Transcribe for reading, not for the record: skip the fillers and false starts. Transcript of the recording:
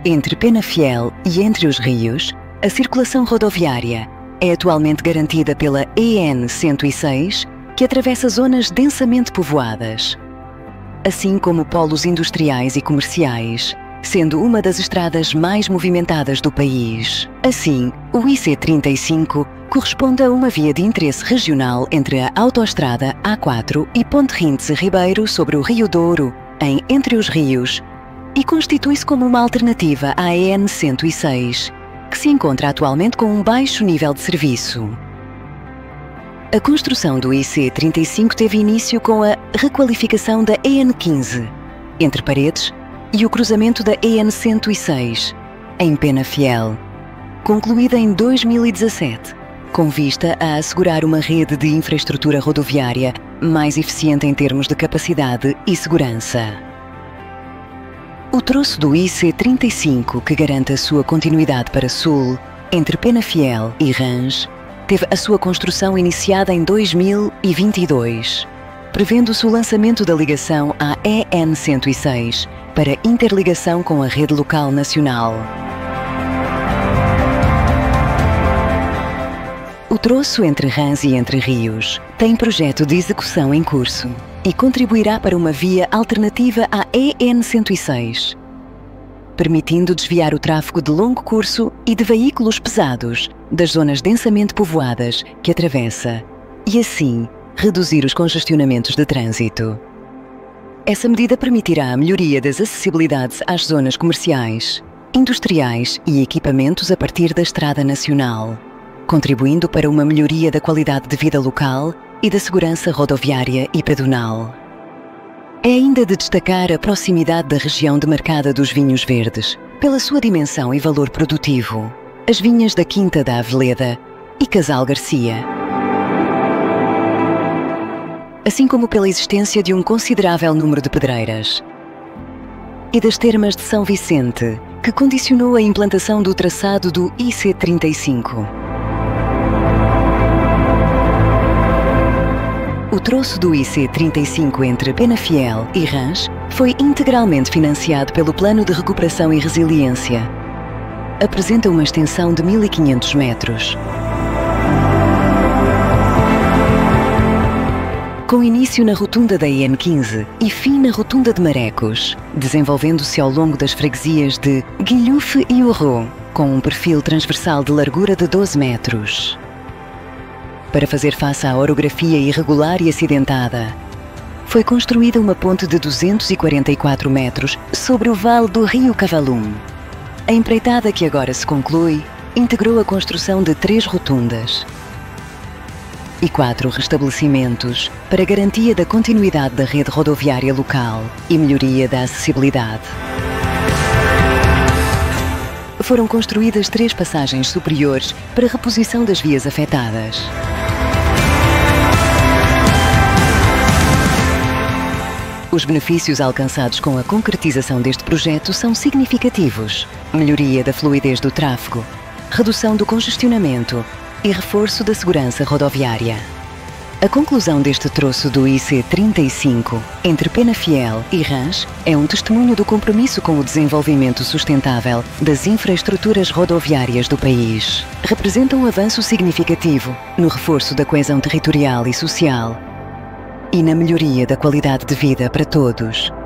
Entre Penafiel e Entre os Rios, a circulação rodoviária é atualmente garantida pela EN 106, que atravessa zonas densamente povoadas, assim como polos industriais e comerciais, sendo uma das estradas mais movimentadas do país. Assim, o IC35 corresponde a uma via de interesse regional entre a autoestrada A4 e Ponte Rintes-Ribeiro sobre o Rio Douro, em Entre os Rios, e constitui-se como uma alternativa à EN 106, que se encontra atualmente com um baixo nível de serviço. A construção do IC35 teve início com a requalificação da EN 15, entre Paredes, e o cruzamento da EN 106, em Penafiel, concluída em 2017, com vista a assegurar uma rede de infraestrutura rodoviária mais eficiente em termos de capacidade e segurança. O troço do IC35, que garante a sua continuidade para sul, entre Penafiel e Rãs, teve a sua construção iniciada em 2022, prevendo-se o lançamento da ligação à EN 106 para interligação com a rede local nacional. O troço entre Rãs e Entre Rios tem projeto de execução em curso e contribuirá para uma via alternativa à EN 106, permitindo desviar o tráfego de longo curso e de veículos pesados das zonas densamente povoadas que atravessa e, assim, reduzir os congestionamentos de trânsito. Essa medida permitirá a melhoria das acessibilidades às zonas comerciais, industriais e equipamentos a partir da Estrada Nacional, contribuindo para uma melhoria da qualidade de vida local e da segurança rodoviária e pedonal. É ainda de destacar a proximidade da região demarcada dos vinhos verdes, pela sua dimensão e valor produtivo, as vinhas da Quinta da Aveleda e Casal Garcia, assim como pela existência de um considerável número de pedreiras, e das termas de São Vicente, que condicionou a implantação do traçado do IC35. O troço do IC35 entre Penafiel e Rãs foi integralmente financiado pelo Plano de Recuperação e Resiliência. Apresenta uma extensão de 1.500 metros. Com início na rotunda da EN 15 e fim na rotunda de Marecos, desenvolvendo-se ao longo das freguesias de Guilhufe e Orro, com um perfil transversal de largura de 12 metros. Para fazer face à orografia irregular e acidentada, foi construída uma ponte de 244 metros sobre o vale do Rio Cavalum. A empreitada, que agora se conclui, integrou a construção de 3 rotundas e 4 restabelecimentos para garantia da continuidade da rede rodoviária local e melhoria da acessibilidade. Foram construídas 3 passagens superiores para reposição das vias afetadas. Os benefícios alcançados com a concretização deste projeto são significativos: melhoria da fluidez do tráfego, redução do congestionamento e reforço da segurança rodoviária. A conclusão deste troço do IC35 entre Penafiel e Rãs é um testemunho do compromisso com o desenvolvimento sustentável das infraestruturas rodoviárias do país. Representa um avanço significativo no reforço da coesão territorial e social e na melhoria da qualidade de vida para todos.